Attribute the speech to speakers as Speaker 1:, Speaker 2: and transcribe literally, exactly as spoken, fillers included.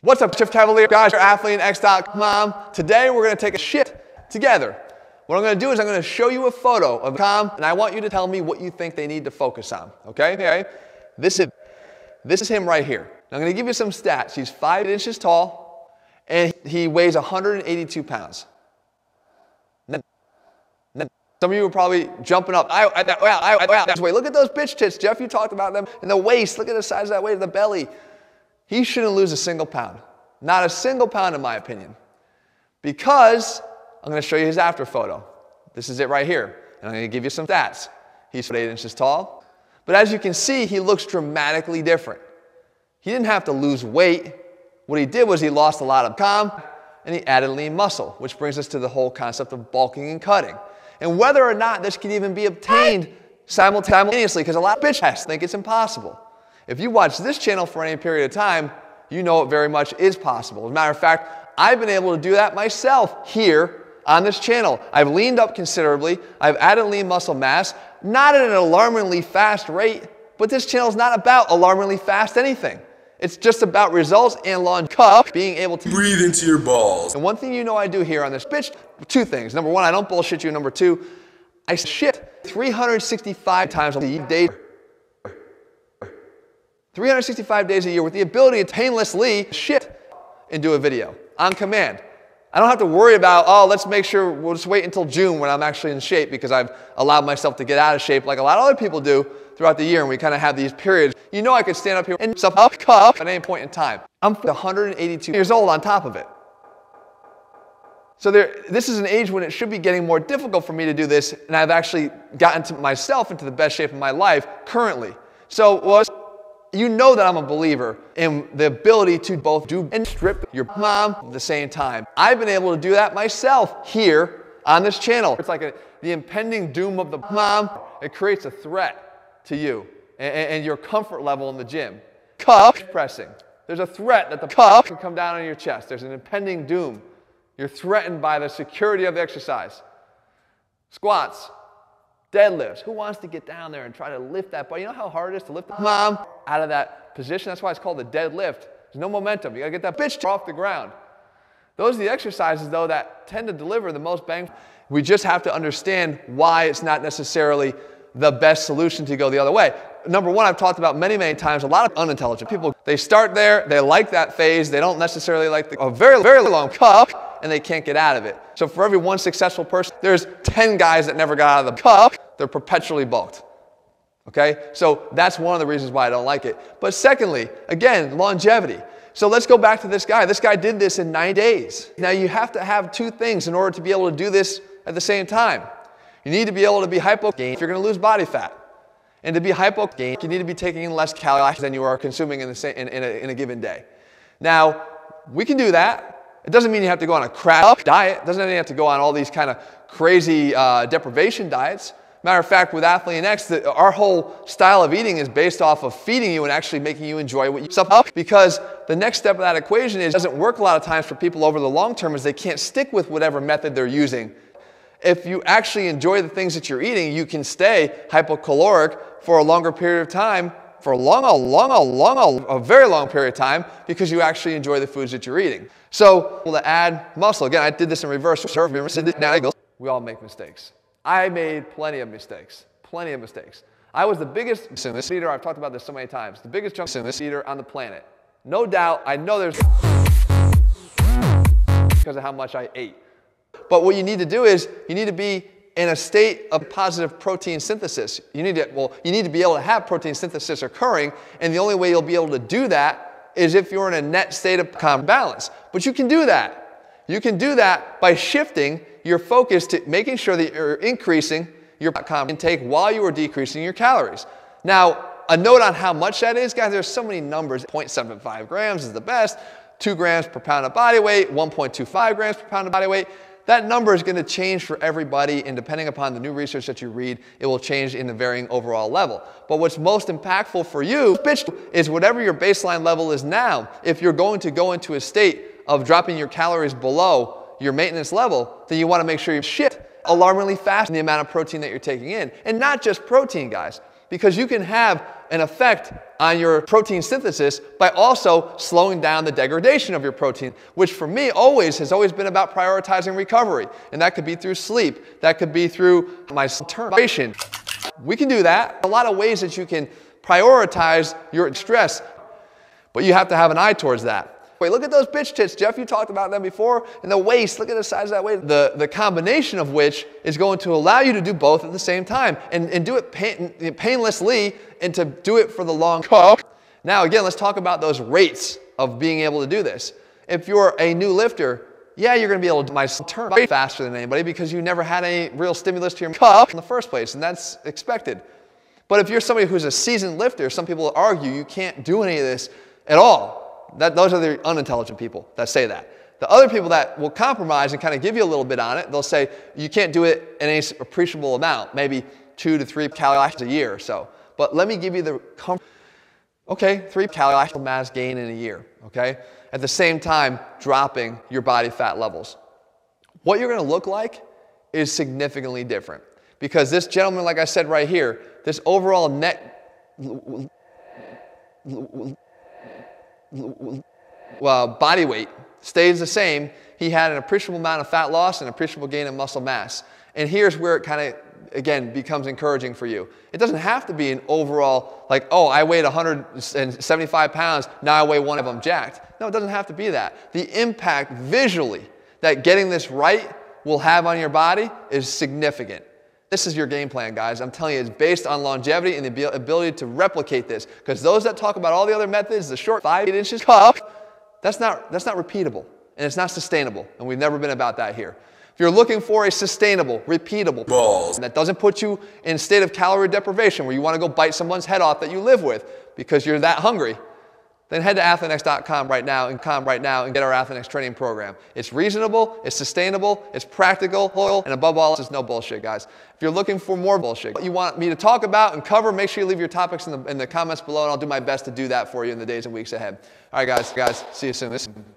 Speaker 1: What's up, Chef Cavalier? Guys, Athlean X dot com. Today we're going to take a shit together. What I'm going to do is I'm going to show you a photo of com, and I want you to tell me what you think they need to focus on. Okay? Okay? This is this is him right here. Now, I'm going to give you some stats. He's five inches tall, and he weighs one hundred eighty-two pounds. Some of you are probably jumping up. I, I, I, I, I, I, wait, look at those bitch tits, Jeff. You talked about them. And the waist. Look at the size of that waist, the belly. He shouldn't lose a single pound. Not a single pound, in my opinion. Because I'm going to show you his after photo. This is it right here. And I'm going to give you some stats. He's eight inches tall. But as you can see, he looks dramatically different. He didn't have to lose weight. What he did was he lost a lot of com, and he added lean muscle, which brings us to the whole concept of bulking and cutting. And whether or not this can even be obtained simultaneously, because a lot of bitches think it's impossible. If you watch this channel for any period of time, you know it very much is possible. As a matter of fact, I've been able to do that myself here on this channel. I've leaned up considerably. I've added lean muscle mass, not at an alarmingly fast rate, but this channel is not about alarmingly fast anything. It's just about results and longevity, being able to
Speaker 2: breathe into your balls.
Speaker 1: And one thing you know I do here on this bitch, two things. Number one, I don't bullshit you. Number two, I shit three hundred sixty-five times a day. three hundred sixty-five days a year with the ability to painlessly shit and do a video on command. I don't have to worry about, oh, let's make sure, we'll just wait until June when I'm actually in shape because I've allowed myself to get out of shape like a lot of other people do throughout the year, and we kind of have these periods. You know I could stand up here and stuff up cup at any point in time. I'm one hundred eighty-two years old on top of it. So there, this is an age when it should be getting more difficult for me to do this, and I've actually gotten to myself into the best shape of my life currently. So well, you know that I'm a believer in the ability to both do and strip your mom at the same time. I've been able to do that myself here on this channel. It's like a, the impending doom of the mom. It creates a threat to you and, and your comfort level in the gym. Cup pressing. There's a threat that the cup can come down on your chest. There's an impending doom. You're threatened by the security of the exercise. Squats. Deadlifts. Who wants to get down there and try to lift that body? You know how hard it is to lift the mom out of that position? That's why it's called the deadlift. There's no momentum. You gotta get that bitch off the ground. Those are the exercises, though, that tend to deliver the most bang. We just have to understand why it's not necessarily the best solution to go the other way. Number one, I've talked about many, many times, a lot of unintelligent people, they start there, they like that phase, they don't necessarily like the, a very, very long cup, and they can't get out of it. So for every one successful person, there's ten guys that never got out of the cup, they're perpetually bulked. Okay? So that's one of the reasons why I don't like it. But secondly, again, longevity. So let's go back to this guy. This guy did this in nine days. Now you have to have two things in order to be able to do this at the same time. You need to be able to be hypogain if you're going to lose body fat. And to be hypogain, you need to be taking in less calories than you are consuming in, the same, in, in, a, in a given day. Now, we can do that. It doesn't mean you have to go on a crap diet. It doesn't mean you have to go on all these kind of crazy uh, deprivation diets. Matter of fact, with Athlean X, the, our whole style of eating is based off of feeding you and actually making you enjoy what you sup up. Because the next step of that equation is it doesn't work a lot of times for people over the long term, is they can't stick with whatever method they're using. If you actually enjoy the things that you're eating, you can stay hypocaloric for a longer period of time, for a long, a long, a long, a very long period of time, because you actually enjoy the foods that you're eating. So, to add muscle, again, I did this in reverse. We all make mistakes. I made plenty of mistakes, plenty of mistakes. I was the biggest junk eater, I've talked about this so many times, the biggest junk eater on the planet. No doubt, I know there's because of how much I ate. But what you need to do is, you need to be in a state of positive protein synthesis. You need to, well, you need to be able to have protein synthesis occurring, and the only way you'll be able to do that is if you're in a net state of balance. But you can do that. You can do that by shifting your focus to making sure that you're increasing your carb intake while you are decreasing your calories. Now, a note on how much that is, guys, there's so many numbers. zero point seven five grams is the best, two grams per pound of body weight, one point two five grams per pound of body weight. That number is going to change for everybody, and depending upon the new research that you read, it will change in the varying overall level. But what's most impactful for you, bitch, is whatever your baseline level is now. If you're going to go into a state of dropping your calories below your maintenance level, then you want to make sure you shit alarmingly fast in the amount of protein that you're taking in. And not just protein, guys, because you can have an effect on your protein synthesis by also slowing down the degradation of your protein, which for me always has always been about prioritizing recovery. And that could be through sleep. That could be through my hydration. We can do that. A lot of ways that you can prioritize your stress, but you have to have an eye towards that. Wait, look at those bitch tits, Jeff. You talked about them before. And the waist, look at the size of that waist. The, the combination of which is going to allow you to do both at the same time and, and do it pain, painlessly and to do it for the long haul. Now, again, let's talk about those rates of being able to do this. If you're a new lifter, yeah, you're going to be able to my turn way faster than anybody because you never had any real stimulus to your cup in the first place, and that's expected. But if you're somebody who's a seasoned lifter, some people argue you can't do any of this at all. That, those are the unintelligent people that say that. The other people that will compromise and kind of give you a little bit on it, they'll say you can't do it in any appreciable amount, maybe two to three calories a year or so. But let me give you the comfort. Okay, three calories mass gain in a year, okay? At the same time, dropping your body fat levels. What you're going to look like is significantly different because this gentleman, like I said right here, this overall net well, body weight stays the same. He had an appreciable amount of fat loss and appreciable gain in muscle mass. And here's where it kind of, again, becomes encouraging for you. It doesn't have to be an overall, like, oh, I weighed one hundred seventy-five pounds, now I weigh one of them jacked. No, it doesn't have to be that. The impact visually that getting this right will have on your body is significant. This is your game plan, guys. I'm telling you, it's based on longevity and the ability to replicate this. Because those that talk about all the other methods, the short five, eight inches cup, that's not, that's not repeatable. And it's not sustainable. And we've never been about that here. If you're looking for a sustainable, repeatable balls that doesn't put you in a state of calorie deprivation where you want to go bite someone's head off that you live with because you're that hungry, then head to Athlean-X dot com right now and com right now and get our Athlean-X training program. It's reasonable, it's sustainable, it's practical, and above all, it's no bullshit, guys. If you're looking for more bullshit, what you want me to talk about and cover, make sure you leave your topics in the, in the comments below, and I'll do my best to do that for you in the days and weeks ahead. All right, guys, guys, see you soon. Listen.